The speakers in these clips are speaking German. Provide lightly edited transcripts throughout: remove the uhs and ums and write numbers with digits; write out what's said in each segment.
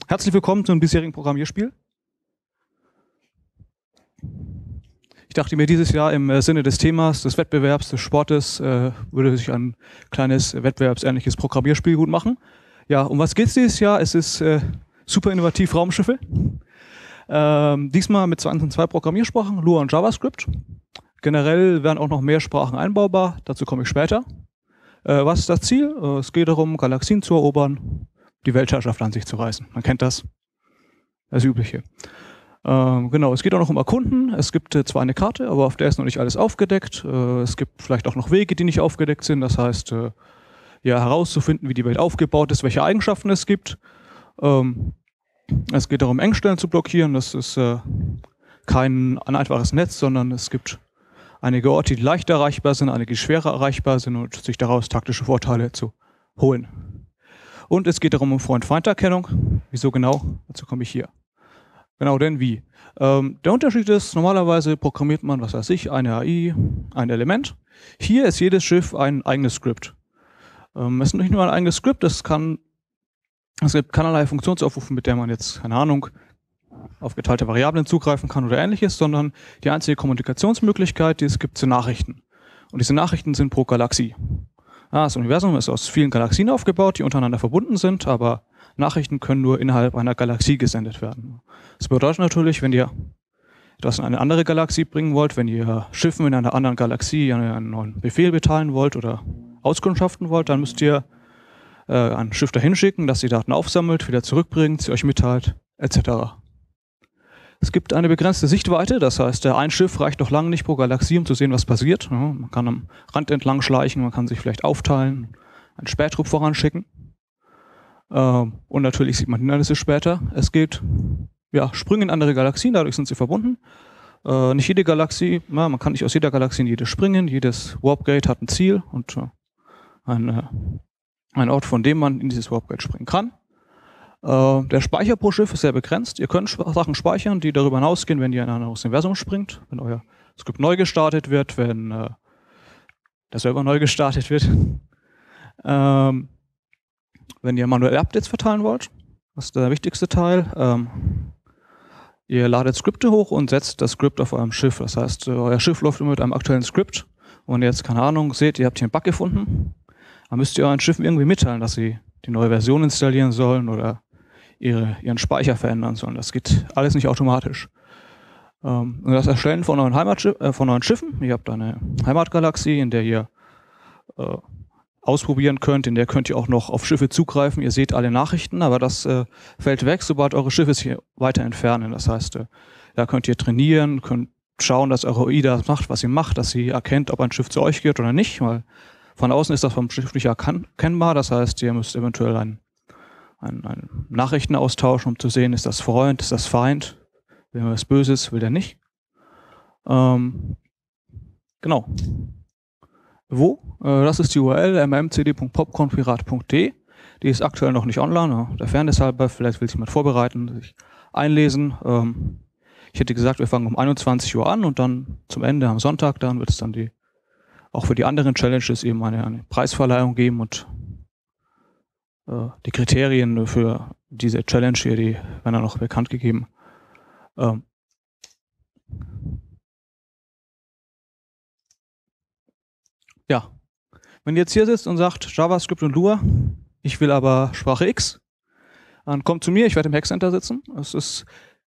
Herzlich willkommen zum bisherigen Programmierspiel. Ich dachte mir, dieses Jahr im Sinne des Themas, des Wettbewerbs, des Sportes, würde sich ein kleines wettbewerbsähnliches Programmierspiel gut machen. Ja, um was geht es dieses Jahr? Es ist super innovativ Raumschiffe. Diesmal mit zwei Programmiersprachen, Lua und JavaScript. Generell werden auch noch mehr Sprachen einbaubar, dazu komme ich später. Was ist das Ziel? Es geht darum, Galaxien zu erobern, die Weltherrschaft an sich zu reißen. Man kennt das. Das Übliche. Genau, es geht auch noch um Erkunden. Es gibt zwar eine Karte, aber auf der ist noch nicht alles aufgedeckt. Es gibt vielleicht auch noch Wege, die nicht aufgedeckt sind. Das heißt, ja, herauszufinden, wie die Welt aufgebaut ist, welche Eigenschaften es gibt. Es geht darum, Engstellen zu blockieren. Das ist kein einfaches Netz, sondern es gibt einige Orte, die leicht erreichbar sind, einige, die schwerer erreichbar sind und sich daraus taktische Vorteile zu holen. Und es geht darum, um Freund-Feind-Erkennung. Wieso genau? Dazu komme ich hier. Genau, denn wie? Der Unterschied ist, normalerweise programmiert man, was weiß ich, eine AI, ein Element. Hier ist jedes Schiff ein eigenes Skript. Es ist nicht nur ein eigenes Skript, es gibt keinerlei Funktionsaufrufe, mit der man jetzt, keine Ahnung, auf geteilte Variablen zugreifen kann oder ähnliches, sondern die einzige Kommunikationsmöglichkeit, die es gibt, sind Nachrichten. Und diese Nachrichten sind pro Galaxie. Das Universum ist aus vielen Galaxien aufgebaut, die untereinander verbunden sind, aber Nachrichten können nur innerhalb einer Galaxie gesendet werden. Das bedeutet natürlich, wenn ihr etwas in eine andere Galaxie bringen wollt, wenn ihr Schiffen in einer anderen Galaxie einen neuen Befehl mitteilen wollt oder auskundschaften wollt, dann müsst ihr ein Schiff dahin schicken, das die Daten aufsammelt, wieder zurückbringt, sie euch mitteilt, etc. Es gibt eine begrenzte Sichtweite, das heißt, ein Schiff reicht noch lange nicht pro Galaxie, um zu sehen, was passiert. Man kann am Rand entlang schleichen, man kann sich vielleicht aufteilen, einen Spähtrupp voranschicken. Und natürlich sieht man Hindernisse später. Es geht Sprünge in andere Galaxien, dadurch sind sie verbunden. Nicht jede Galaxie, man kann nicht aus jeder Galaxie in jede springen, jedes Warpgate hat ein Ziel und ein Ort, von dem man in dieses Warpgate springen kann. Der Speicher pro Schiff ist sehr begrenzt. Ihr könnt Sachen speichern, die darüber hinausgehen, wenn ihr in ein anderes Universum springt, wenn euer Skript neu gestartet wird, wenn der Server neu gestartet wird. Wenn ihr manuell Updates verteilen wollt, das ist der wichtigste Teil. Ihr ladet Skripte hoch und setzt das Skript auf eurem Schiff. Das heißt, euer Schiff läuft immer mit einem aktuellen Skript. Und wenn ihr jetzt, keine Ahnung, seht, ihr habt hier einen Bug gefunden, dann müsst ihr euren Schiffen irgendwie mitteilen, dass sie die neue Version installieren sollen oder ihren Speicher verändern sollen. Das geht alles nicht automatisch. Und das Erstellen von neuen Schiffen. Ihr habt eine Heimatgalaxie, in der ihr ausprobieren könnt, in der könnt ihr auch noch auf Schiffe zugreifen. Ihr seht alle Nachrichten, aber das fällt weg, sobald eure Schiffe sich weiter entfernen. Das heißt, da könnt ihr trainieren, könnt schauen, dass eure AI das macht, was sie macht, dass sie erkennt, ob ein Schiff zu euch gehört oder nicht, weil von außen ist das vom Schiff nicht erkennbar. Das heißt, ihr müsst eventuell einen Nachrichten austauschen, um zu sehen, ist das Freund, ist das Feind, will er was Böses, will er nicht. Genau. Wo? Das ist die URL mmcd.popcornpirat.de. Die ist aktuell noch nicht online, der Fairness halber, vielleicht will sich jemand vorbereiten, sich einlesen. Ich hätte gesagt, wir fangen um 21 Uhr an und dann zum Ende am Sonntag, dann wird es dann auch für die anderen Challenges eben eine Preisverleihung geben und die Kriterien für diese Challenge hier, die werden dann noch bekannt gegeben. Ja, wenn ihr jetzt hier sitzt und sagt JavaScript und Lua, ich will aber Sprache X, dann kommt zu mir, ich werde im Hackcenter sitzen. Es ist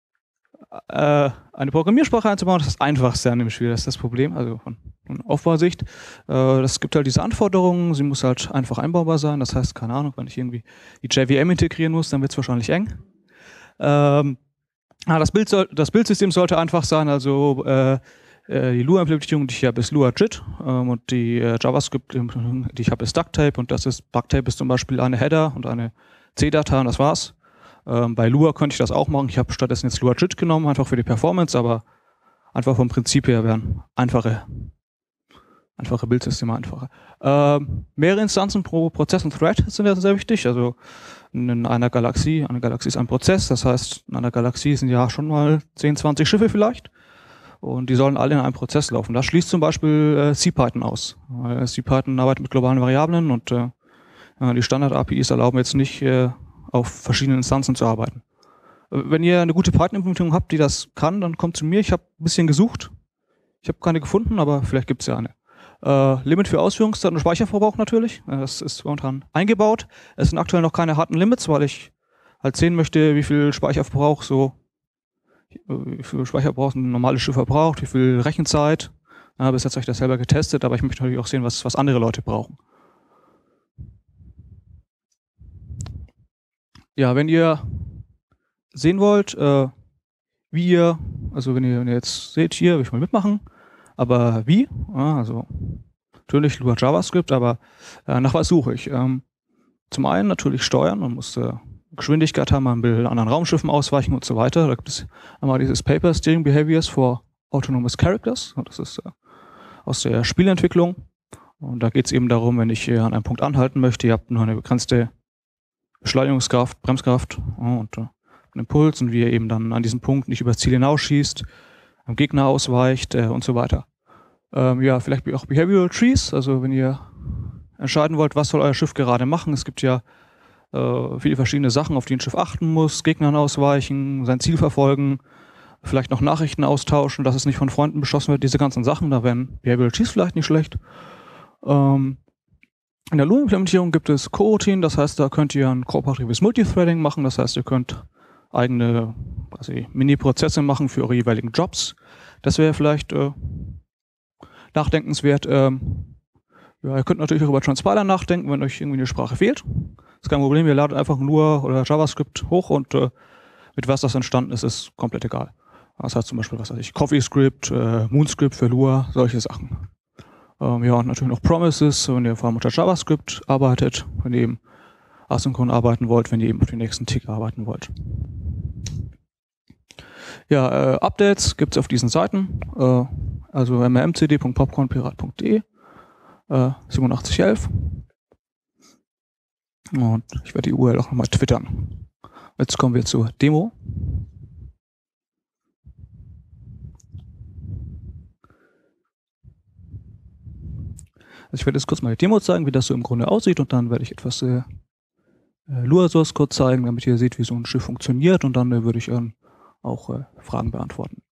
eine Programmiersprache einzubauen, das ist das Einfachste an dem Spiel, das ist das Problem, also von Aufbausicht. Das gibt halt diese Anforderungen, sie muss halt einfach einbaubar sein, das heißt, keine Ahnung, wenn ich irgendwie die JVM integrieren muss, dann wird es wahrscheinlich eng. Das Bildsystem sollte einfach sein, also die Lua-Implementierung, die ich habe, ist Lua-JIT und die JavaScript-Implementierung, die ich habe, ist Ducktape und Ducktape ist zum Beispiel eine Header und eine C-Datei und das war's. Bei Lua könnte ich das auch machen. Ich habe stattdessen jetzt Lua-JIT genommen, einfach für die Performance, aber einfach vom Prinzip her wären einfache Bildsysteme einfacher. Mehrere Instanzen pro Prozess und Thread sind ja sehr wichtig. Also in einer Galaxie, eine Galaxie ist ein Prozess, das heißt, in einer Galaxie sind ja schon mal 10, 20 Schiffe vielleicht. Und die sollen alle in einem Prozess laufen. Das schließt zum Beispiel CPython aus. CPython arbeitet mit globalen Variablen und die Standard-APIs erlauben jetzt nicht, auf verschiedenen Instanzen zu arbeiten. Wenn ihr eine gute Python-Implementierung habt, die das kann, dann kommt zu mir. Ich habe ein bisschen gesucht. Ich habe keine gefunden, aber vielleicht gibt es ja eine. Limit für Ausführungszeiten und Speicherverbrauch natürlich. Das ist momentan eingebaut. Es sind aktuell noch keine harten Limits, weil ich halt sehen möchte, wie viel Speicherverbrauch ein normales Schiff verbraucht, wie viel Rechenzeit. Bis jetzt habe ich das selber getestet, aber ich möchte natürlich auch sehen, was andere Leute brauchen. Ja, wenn ihr sehen wollt, wie ihr, also wenn ihr jetzt seht, hier will ich mal mitmachen, aber wie? Also natürlich Lua JavaScript, aber nach was suche ich? Zum einen natürlich steuern, man muss Geschwindigkeit haben, man will anderen Raumschiffen ausweichen und so weiter. Da gibt es einmal dieses Paper Steering Behaviors for Autonomous Characters, das ist aus der Spielentwicklung. Und da geht es eben darum, wenn ich an einem Punkt anhalten möchte, ihr habt nur eine begrenzte Beschleunigungskraft, Bremskraft und einen Impuls und wie ihr eben dann an diesem Punkt nicht übers Ziel hinausschießt, am Gegner ausweicht und so weiter. Ja, vielleicht auch Behavioral Trees, also wenn ihr entscheiden wollt, was soll euer Schiff gerade machen. Es gibt ja viele verschiedene Sachen, auf die ein Schiff achten muss, Gegnern ausweichen, sein Ziel verfolgen, vielleicht noch Nachrichten austauschen, dass es nicht von Freunden beschossen wird, diese ganzen Sachen, da wären Behavioral Trees vielleicht nicht schlecht. In der Lua-Implementierung gibt es Coroutine, das heißt, da könnt ihr ein kooperatives Multithreading machen, das heißt, ihr könnt eigene Mini-Prozesse machen für eure jeweiligen Jobs. Das wäre vielleicht nachdenkenswert. Ja, ihr könnt natürlich auch über Transpiler nachdenken, wenn euch irgendwie eine Sprache fehlt. Das ist kein Problem, ihr ladet einfach Lua oder JavaScript hoch und mit was das entstanden ist, ist komplett egal. Das heißt zum Beispiel, was weiß ich, CoffeeScript, MoonScript für Lua, solche Sachen. Ja, und natürlich noch Promises, wenn ihr vor allem unter JavaScript arbeitet, wenn ihr eben asynchron arbeiten wollt, wenn ihr eben auf den nächsten Tick arbeiten wollt. Ja, Updates gibt es auf diesen Seiten, also mrmcd.popcornpirat.de 8711 und ich werde die URL auch nochmal twittern. Jetzt kommen wir zur Demo. Also ich werde jetzt kurz mal die Demo zeigen, wie das so im Grunde aussieht und dann werde ich etwas Lua Source Code zeigen, damit ihr seht, wie so ein Schiff funktioniert und dann würde ich auch Fragen beantworten.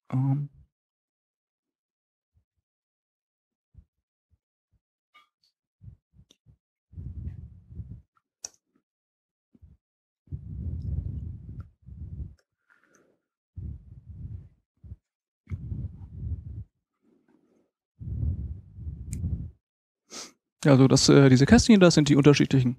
Also diese Kästchen, das sind die unterschiedlichen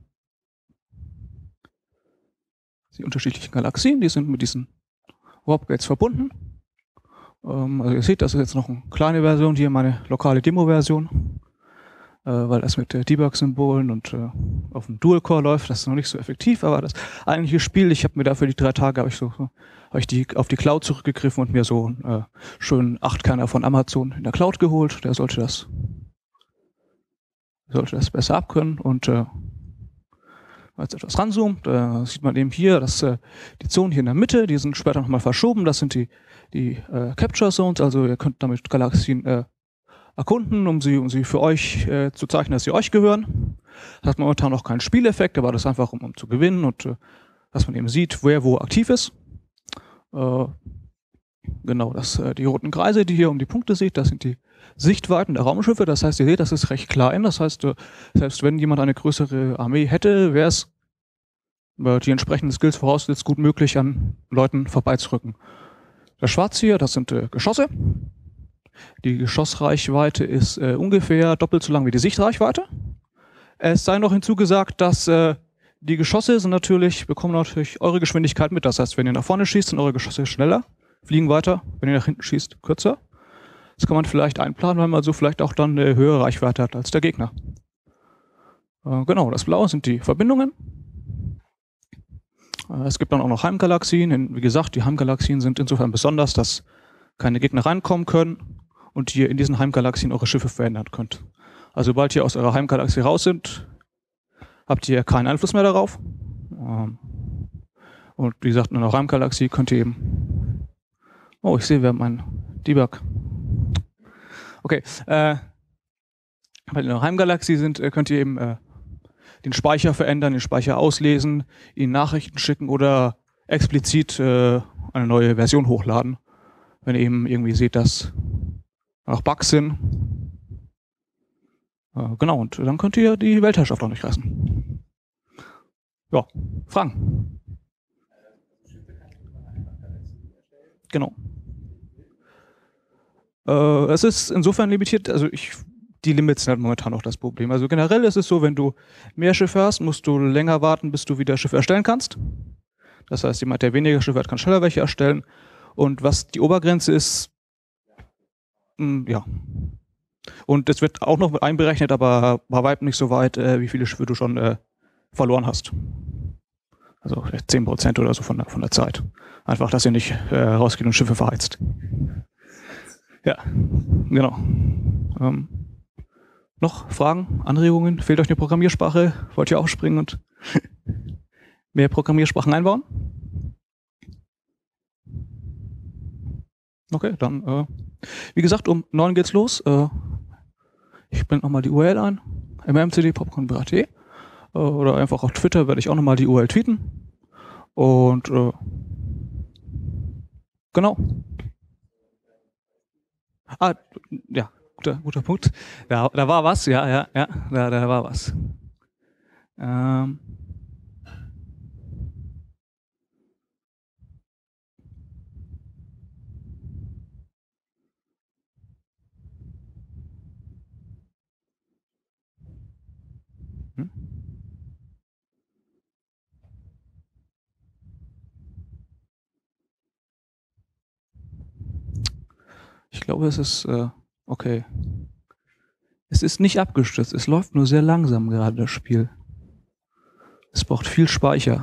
Galaxien, die sind mit diesen Warp-Gates verbunden. Also ihr seht, das ist jetzt noch eine kleine Version, hier meine lokale Demo-Version, weil das mit Debug-Symbolen und auf dem Dual-Core läuft, das ist noch nicht so effektiv, aber das eigentliche Spiel, ich habe mir dafür die 3 Tage auf die Cloud zurückgegriffen und mir so einen schönen 8-Kerner von Amazon in der Cloud geholt, der sollte das besser abkönnen und als etwas ranzoomt, sieht man eben hier, dass die Zonen hier in der Mitte, die sind später nochmal verschoben, das sind die Capture Zones, also ihr könnt damit Galaxien erkunden, um sie für euch zu zeichnen, dass sie euch gehören. Das hat momentan noch keinen Spieleffekt, aber das ist einfach, um zu gewinnen und dass man eben sieht, wer wo aktiv ist. Genau, die roten Kreise, die hier um die Punkte seht, das sind die Sichtweiten der Raumschiffe. Das heißt, ihr seht, das ist recht klein. Das heißt, selbst wenn jemand eine größere Armee hätte, wäre es die entsprechenden Skills voraussetzt gut möglich, an Leuten vorbeizurücken. Das Schwarze hier, das sind Geschosse. Die Geschossreichweite ist ungefähr doppelt so lang wie die Sichtreichweite. Es sei noch hinzugesagt, dass die Geschosse bekommen natürlich eure Geschwindigkeit mit. Das heißt, wenn ihr nach vorne schießt, sind eure Geschosse schneller, fliegen weiter. Wenn ihr nach hinten schießt, kürzer. Das kann man vielleicht einplanen, weil man so vielleicht auch dann eine höhere Reichweite hat als der Gegner. Genau, das Blaue sind die Verbindungen. Es gibt dann auch noch Heimgalaxien. Wie gesagt, die Heimgalaxien sind insofern besonders, dass keine Gegner reinkommen können und ihr in diesen Heimgalaxien eure Schiffe verändern könnt. Also sobald ihr aus eurer Heimgalaxie raus sind, habt ihr keinen Einfluss mehr darauf. Und wie gesagt, in einer Heimgalaxie könnt ihr eben... Oh, ich sehe, wir haben einen Debug. Okay, weil ihr in einer Heimgalaxie sind, könnt ihr eben den Speicher verändern, den Speicher auslesen, ihnen Nachrichten schicken oder explizit eine neue Version hochladen, wenn ihr eben irgendwie seht, dass noch Bugs sind. Genau, und dann könnt ihr die Weltherrschaft auch nicht reißen. Ja, Fragen? Genau. Es ist insofern limitiert, also die Limits sind halt momentan auch das Problem. Also generell ist es so, wenn du mehr Schiffe hast, musst du länger warten, bis du wieder Schiffe erstellen kannst. Das heißt, jemand, der weniger Schiffe hat, kann schneller welche erstellen. Und was die Obergrenze ist, ja. Und es wird auch noch mit einberechnet, aber bei weitem nicht so weit, wie viele Schiffe du schon verloren hast. Also vielleicht 10% oder so von der Zeit. Einfach, dass ihr nicht rausgeht und Schiffe verheizt. Ja, genau. Noch Fragen, Anregungen? Fehlt euch eine Programmiersprache? Wollt ihr aufspringen und mehr Programmiersprachen einbauen? Okay, dann, wie gesagt, um 9 geht's los. Ich blende nochmal die URL ein. mmcd-popcorn.at oder einfach auf Twitter werde ich auch nochmal die URL tweeten. Und genau. Ja, guter Punkt. Da war was, ja, da war was. Ich glaube, es ist okay. Es ist nicht abgestürzt, es läuft nur sehr langsam gerade, das Spiel. Es braucht viel Speicher.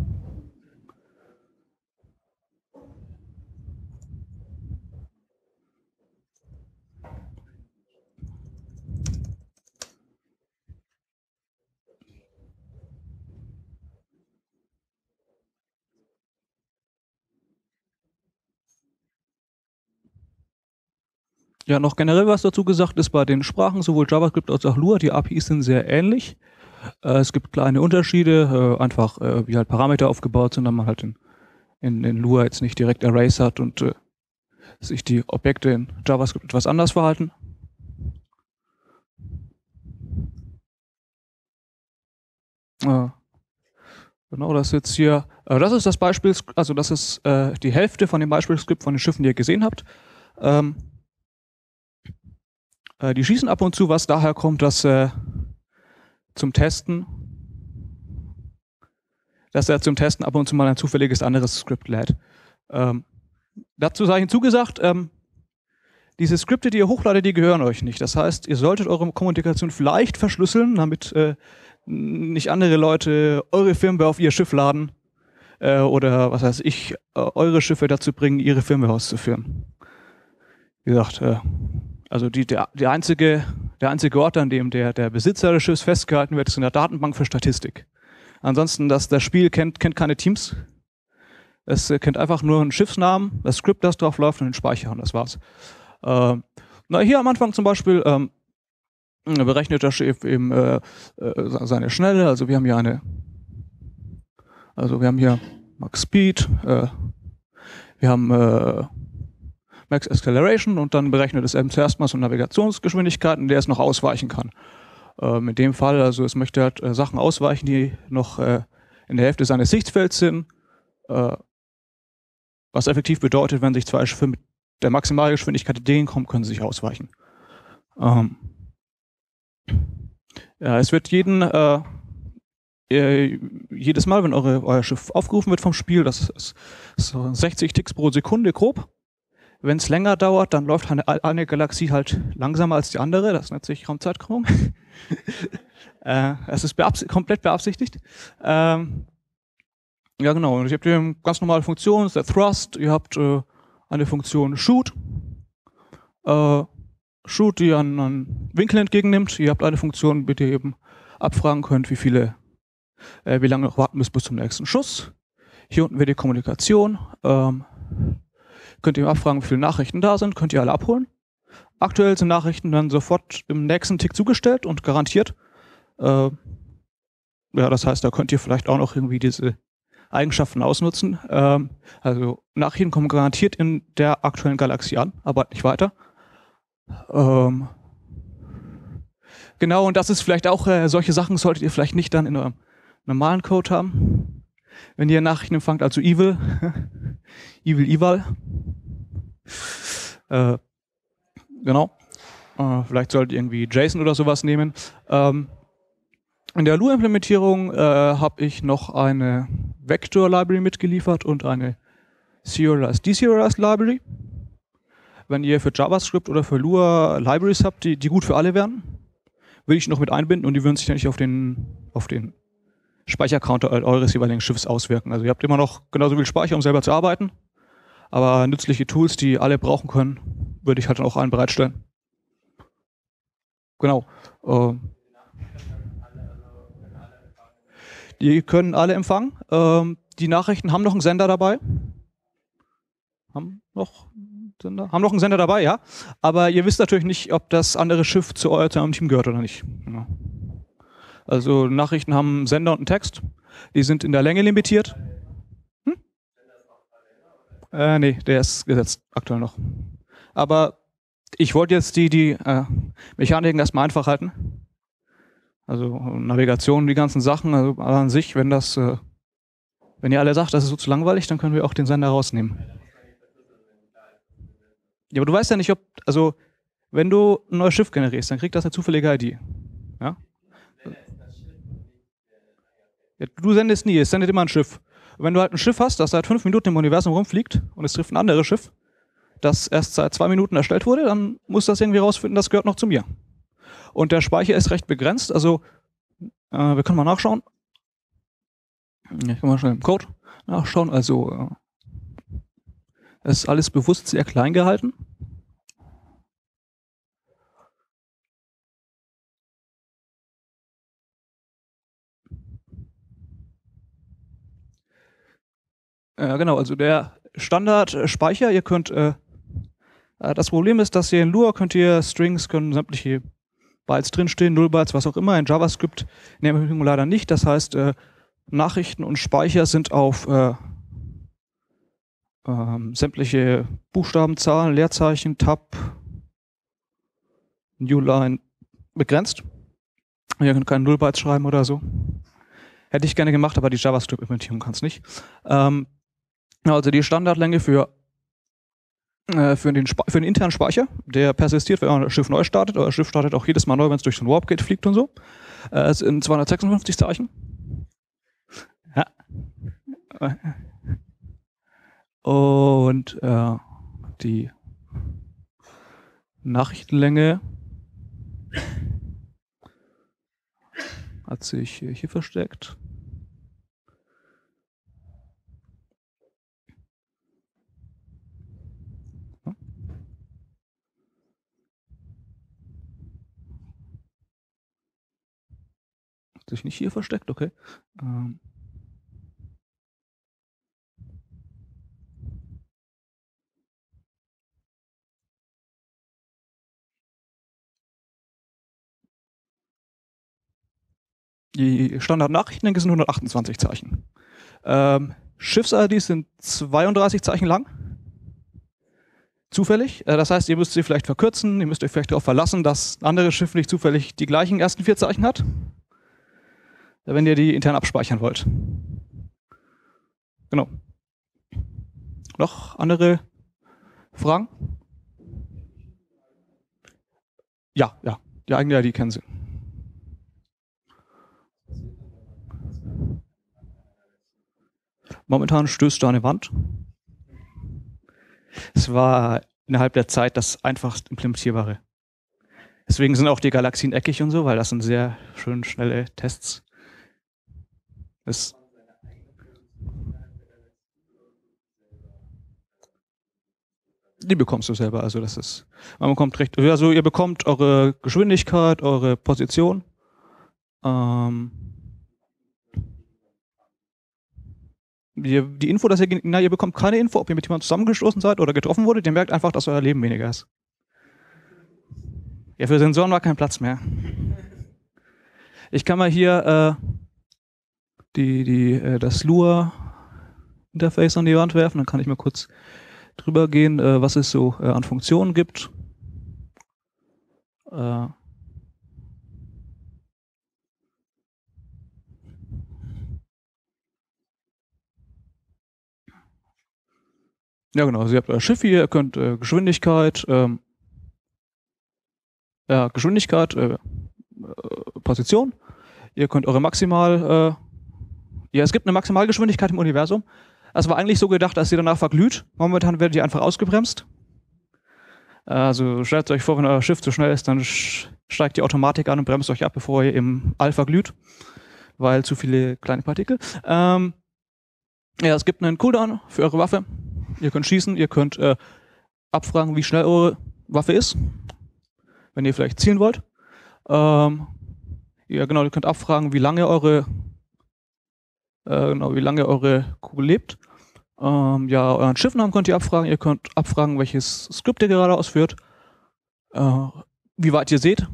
Ja, noch generell was dazu gesagt ist bei den Sprachen, sowohl JavaScript als auch Lua, die APIs sind sehr ähnlich. Es gibt kleine Unterschiede, einfach wie halt Parameter aufgebaut sind, dann man halt in Lua jetzt nicht direkt Arrays hat und sich die Objekte in JavaScript etwas anders verhalten. Genau, das ist jetzt hier, das ist das Beispiel, also das ist die Hälfte von dem Beispielskript von den Schiffen, die ihr gesehen habt. Die schießen ab und zu, was daher kommt, dass zum Testen ab und zu mal ein zufälliges anderes Skript lädt. Dazu sei hinzugesagt, diese Skripte, die ihr hochladet, die gehören euch nicht. Das heißt, ihr solltet eure Kommunikation vielleicht verschlüsseln, damit nicht andere Leute eure Firmware auf ihr Schiff laden oder, was weiß ich, eure Schiffe dazu bringen, ihre Firmware auszuführen. Wie gesagt, also der einzige Ort, an dem der Besitzer des Schiffs festgehalten wird, ist in der Datenbank für Statistik. Ansonsten, das Spiel kennt keine Teams. Es kennt einfach nur einen Schiffsnamen, das Skript, das drauf läuft und den Speicher und das war's. Hier am Anfang zum Beispiel berechnet das Schiff eben seine Schnelle. Also wir haben hier Max Speed, wir haben Max Acceleration und dann berechnet es eben zuerst mal so Navigationsgeschwindigkeiten, der es noch ausweichen kann. In dem Fall, also es möchte halt Sachen ausweichen, die noch in der Hälfte seines Sichtfelds sind, was effektiv bedeutet, wenn sich zwei Schiffe mit der Maximalgeschwindigkeit entgegenkommen, können sie sich ausweichen. Ja, es wird jedes Mal, wenn euer Schiff aufgerufen wird vom Spiel, das ist so 60 Ticks pro Sekunde grob. Wenn es länger dauert, dann läuft eine Galaxie halt langsamer als die andere. Das nennt sich Raumzeitkrümmung. Es ist komplett beabsichtigt. Ja, genau. Und ihr habt hier ganz normale Funktionen, das ist der Thrust. Ihr habt eine Funktion Shoot. Shoot, die einen Winkel entgegennimmt. Ihr habt eine Funktion, mit der ihr eben abfragen könnt, wie lange noch warten müsst bis zum nächsten Schuss. Hier unten wird die Kommunikation. Könnt ihr abfragen, wie viele Nachrichten da sind, könnt ihr alle abholen. Aktuell sind Nachrichten dann sofort im nächsten Tick zugestellt und garantiert. Ja, das heißt, da könnt ihr vielleicht auch noch irgendwie diese Eigenschaften ausnutzen. Also Nachrichten kommen garantiert in der aktuellen Galaxie an, aber nicht weiter. Genau, und das ist vielleicht auch, solche Sachen solltet ihr vielleicht nicht dann in eurem normalen Code haben. Wenn ihr Nachrichten empfangt, also evil, eval. Genau. Vielleicht solltet ihr irgendwie JSON oder sowas nehmen. In der Lua-Implementierung habe ich noch eine Vector-Library mitgeliefert und eine Serialized, Deserialized Library. Wenn ihr für JavaScript oder für Lua Libraries habt, die gut für alle wären, will ich noch mit einbinden und die würden sich dann nicht auf den Speichercounter eures jeweiligen Schiffs auswirken. Also ihr habt immer noch genauso viel Speicher, um selber zu arbeiten, aber nützliche Tools, die alle brauchen können, würde ich halt auch allen bereitstellen. Genau. Die können alle empfangen. Die Nachrichten haben noch einen Sender dabei. Haben noch einen Sender dabei, ja. Aber ihr wisst natürlich nicht, ob das andere Schiff zu eurem Team gehört oder nicht. Ja. Also Nachrichten haben einen Sender und einen Text. Die sind in der Länge limitiert. Nee, der ist gesetzt aktuell noch. Aber ich wollte jetzt die Mechaniken erstmal einfach halten. Also Navigation, die ganzen Sachen, also an sich, wenn ihr alle sagt, das ist so zu langweilig, dann können wir auch den Sender rausnehmen. Ja, aber du weißt ja nicht, also wenn du ein neues Schiff generierst, dann kriegt das eine zufällige ID. Ja? Ja, du sendest nie, es sendet immer ein Schiff. Und wenn du halt ein Schiff hast, das seit 5 Minuten im Universum rumfliegt und es trifft ein anderes Schiff, das erst seit 2 Minuten erstellt wurde, dann muss das irgendwie rausfinden, das gehört noch zu mir. Und der Speicher ist recht begrenzt, also wir können mal nachschauen. Ich kann mal schnell im Code nachschauen, also es ist alles bewusst sehr klein gehalten. Genau, also der Standardspeicher, ihr könnt, das Problem ist, dass ihr in Lua Strings können sämtliche Bytes drinstehen, 0 Bytes, was auch immer, in JavaScript in der Implementierung leider nicht, das heißt, Nachrichten und Speicher sind auf sämtliche Buchstabenzahlen, Leerzeichen, Tab, Newline begrenzt. Ihr könnt keine 0 Bytes schreiben oder so. Hätte ich gerne gemacht, aber die JavaScript-Implementierung kann es nicht. Also die Standardlänge für den internen Speicher, der persistiert, wenn euer Schiff neu startet. Euer Schiff startet auch jedes Mal neu, wenn es durch so ein Warp-Gate fliegt und so. Sind 256 Zeichen. Ja. Und die Nachrichtenlänge hat sich hier versteckt. Hat sich nicht hier versteckt, okay. Die Standard-Nachrichtenlänge sind 128 Zeichen. Schiffs-IDs sind 32 Zeichen lang. Zufällig. Das heißt, ihr müsst sie vielleicht verkürzen, ihr müsst euch vielleicht darauf verlassen, dass ein anderes Schiff nicht zufällig die gleichen ersten 4 Zeichen hat, wenn ihr die intern abspeichern wollt. Genau. Noch andere Fragen? Ja. Die eigene ID kennen Sie. Momentan stößt du an eine Wand. Es war innerhalb der Zeit das einfachst implementierbare. Deswegen sind auch die Galaxien eckig und so, weil das sind sehr schön schnelle Tests. Die bekommst du selber, also das ist, man bekommt recht, also ihr bekommt eure Geschwindigkeit, eure Position. Die Info, dass ihr bekommt keine Info, ob ihr mit jemandem zusammengestoßen seid oder getroffen wurdet, ihr merkt einfach, dass euer Leben weniger ist. Ja, für Sensoren war kein Platz mehr. Ich kann mal hier das Lua Interface an die Wand werfen. Dann kann ich mal kurz drüber gehen, was es so an Funktionen gibt. Ja, genau. Also ihr habt euer Schiff hier, ihr könnt Geschwindigkeit, Position. Ihr könnt eure es gibt eine Maximalgeschwindigkeit im Universum. Das war eigentlich so gedacht, dass sie danach verglüht. Momentan werdet ihr einfach ausgebremst. Also stellt euch vor, wenn euer Schiff zu schnell ist, dann steigt die Automatik an und bremst euch ab, bevor ihr im All verglüht, weil zu viele kleine Partikel. Es gibt einen Cooldown für eure Waffe. Ihr könnt schießen, ihr könnt abfragen, wie schnell eure Waffe ist, wenn ihr vielleicht zielen wollt. Ihr könnt abfragen, wie lange eure Kugel lebt. Euren Schiffnamen könnt ihr abfragen. Ihr könnt abfragen, welches Skript ihr gerade ausführt. Wie weit ihr seht.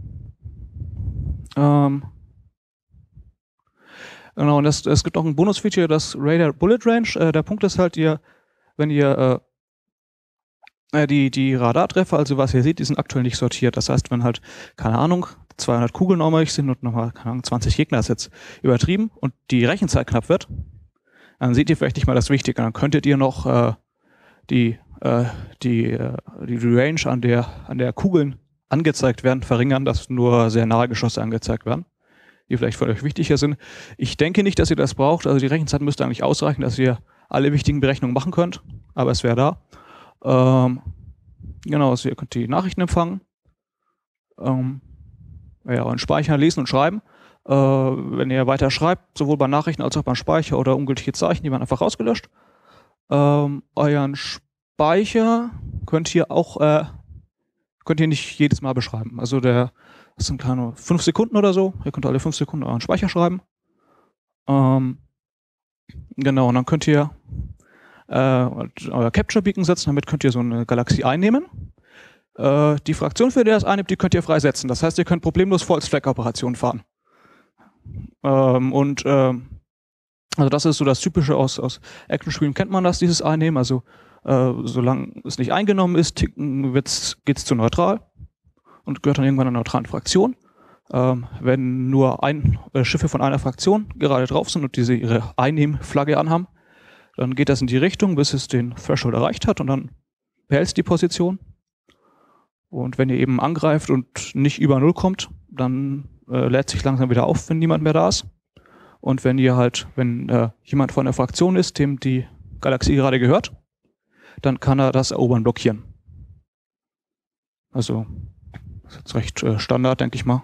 Und es gibt auch ein Bonus-Feature, das Radar Bullet Range. Der Punkt ist halt, wenn ihr die Radartreffer, also was ihr seht, die sind aktuell nicht sortiert. Das heißt, wenn halt, keine Ahnung, 200 Kugeln um euch sind und nochmal, keine Ahnung, 20 Gegner ist jetzt übertrieben und die Rechenzeit knapp wird, dann seht ihr vielleicht nicht mal das Wichtige. Dann könntet ihr noch die Range, an der Kugeln angezeigt werden, verringern, dass nur sehr nahe Geschosse angezeigt werden, die vielleicht für euch wichtiger sind. Ich denke nicht, dass ihr das braucht. Also die Rechenzeit müsste eigentlich ausreichen, dass ihr alle wichtigen Berechnungen machen könnt, aber es wäre da. Also ihr könnt die Nachrichten empfangen, und speichern, lesen und schreiben. Wenn ihr weiter schreibt, sowohl bei Nachrichten als auch beim Speicher oder ungültige Zeichen, die werden einfach rausgelöscht. Euren Speicher könnt ihr nicht jedes Mal beschreiben. Also das sind keine 5 Sekunden oder so. Ihr könnt alle 5 Sekunden euren Speicher schreiben. Und dann könnt ihr euer Capture Beacon setzen, damit könnt ihr so eine Galaxie einnehmen. Die Fraktion, für die das einnimmt, die könnt ihr freisetzen. Das heißt, ihr könnt problemlos False-Flag-Operationen fahren. Also das ist so das Typische aus Actionspielen, kennt man das, dieses Einnehmen. Also solange es nicht eingenommen ist, geht es zu neutral und gehört dann irgendwann einer neutralen Fraktion. Wenn nur Schiffe von einer Fraktion gerade drauf sind und diese ihre Einnehmflagge anhaben, dann geht das in die Richtung, bis es den Threshold erreicht hat und dann behält es die Position. Und wenn ihr eben angreift und nicht über 0 kommt, dann lädt sich langsam wieder auf, wenn niemand mehr da ist. Und wenn jemand von der Fraktion ist, dem die Galaxie gerade gehört, dann kann er das Erobern blockieren. Also, das ist jetzt recht Standard, denke ich mal.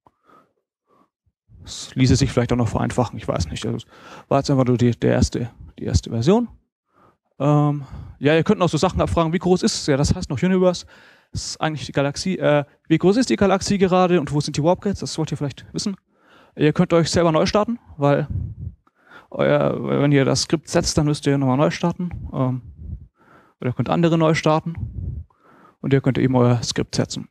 Das ließe sich vielleicht auch noch vereinfachen, ich weiß nicht. Also, das war jetzt einfach nur die erste Version. Ihr könnt noch so Sachen abfragen, wie groß ist es? Ja, das heißt noch Universe. Das ist eigentlich die Galaxie. Wie groß ist die Galaxie gerade und wo sind die Warp Gates? Das wollt ihr vielleicht wissen. Ihr könnt euch selber neu starten, weil wenn ihr das Skript setzt, dann müsst ihr nochmal neu starten. Oder ihr könnt andere neu starten. Und ihr könnt eben euer Skript setzen.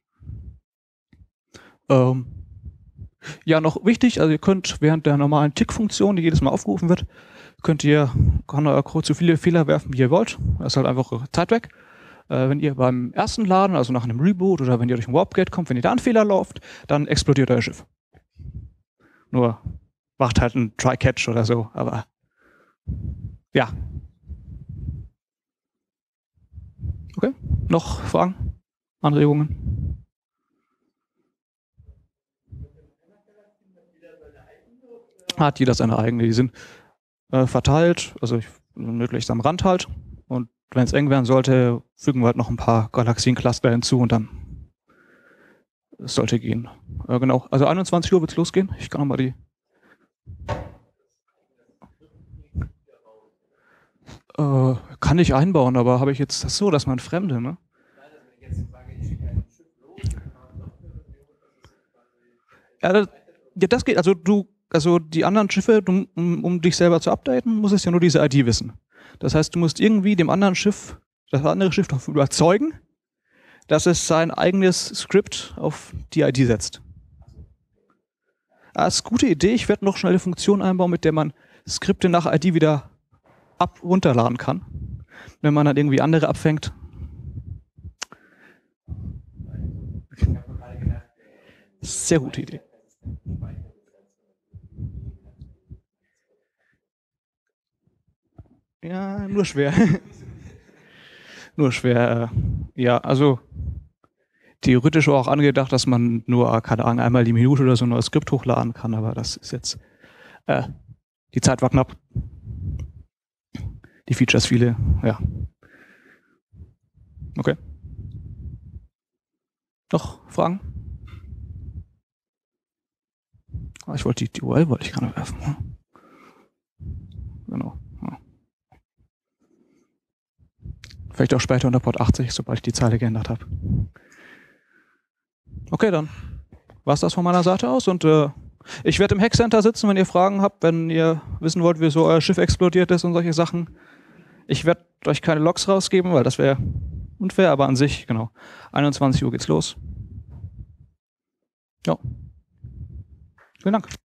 Noch wichtig, also ihr könnt während der normalen Tick-Funktion, die jedes Mal aufgerufen wird, kann euer Code so viele Fehler werfen, wie ihr wollt. Das ist halt einfach Zeit weg. Wenn ihr beim ersten Laden, also nach einem Reboot oder wenn ihr durch ein Warpgate kommt, wenn ihr da einen Fehler lauft, dann explodiert euer Schiff. Nur macht halt ein Try-Catch oder so, aber ja. Okay, noch Fragen? Anregungen? Hat jeder seine eigene, die sind verteilt, also möglichst am Rand halt. Und wenn es eng werden sollte, fügen wir halt noch ein paar Galaxiencluster hinzu und dann es sollte gehen. Genau, also 21 Uhr wird es losgehen. Ich kann nochmal die... kann ich einbauen, aber habe ich jetzt das so, dass man Fremde, ne? Ja, das geht, also die anderen Schiffe, um dich selber zu updaten, muss es ja nur diese ID wissen. Das heißt, du musst irgendwie das andere Schiff davon überzeugen, dass es sein eigenes Skript auf die ID setzt. Das ist eine gute Idee. Ich werde noch schnell eine Funktion einbauen, mit der man Skripte nach ID wieder runterladen kann. Wenn man dann irgendwie andere abfängt. Sehr gute Idee. Ja, nur schwer. Nur schwer. Ja, also theoretisch war auch angedacht, dass man nur, keine Ahnung, einmal die Minute oder so ein neues Skript hochladen kann, aber das ist jetzt, die Zeit war knapp. Die Features viele, ja. Okay. Noch Fragen? Ich wollte die URL wollte ich gerade werfen. Genau. Ja. Vielleicht auch später unter Port 80, sobald ich die Zeile geändert habe. Okay, dann war es das von meiner Seite aus und ich werde im Hackcenter sitzen, wenn ihr Fragen habt, wenn ihr wissen wollt, wieso euer Schiff explodiert ist und solche Sachen. Ich werde euch keine Logs rausgeben, weil das wäre unfair, aber an sich, genau. 21 Uhr geht's los. Ja. Vielen Dank.